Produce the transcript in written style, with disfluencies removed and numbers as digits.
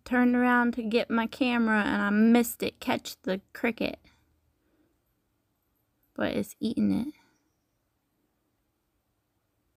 turned around to get my camera and I missed it catch the cricket. But it's eating it.